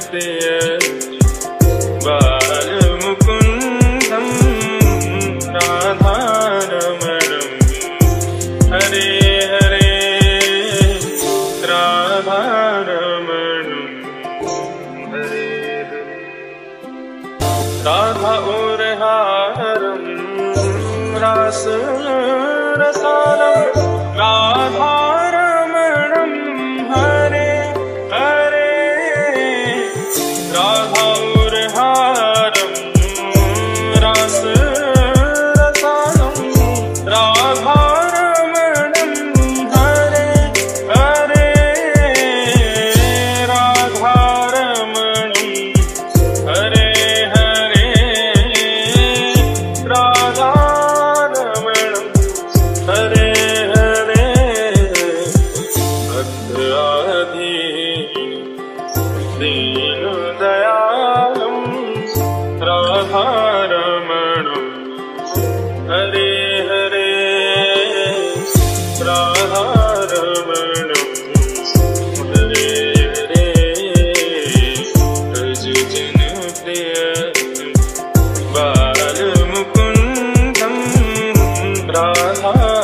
प्रिय बालमुकुन्दं राधारमणं हरे हरे राधारमणं हरे हरे। राधा और हारं रास रसालं राधारमणं हरे हरे। राधा और हारं रास रसालं राधारमणं हरे हरे। राधारमणं हरे हरे राधारमणं हरे हरे। भद्राधि दीन दयालं राधारमणं हरे हरे राधारमणं हरे हरे। ब्रज जन प्रिय बालमुकुन्दं राधा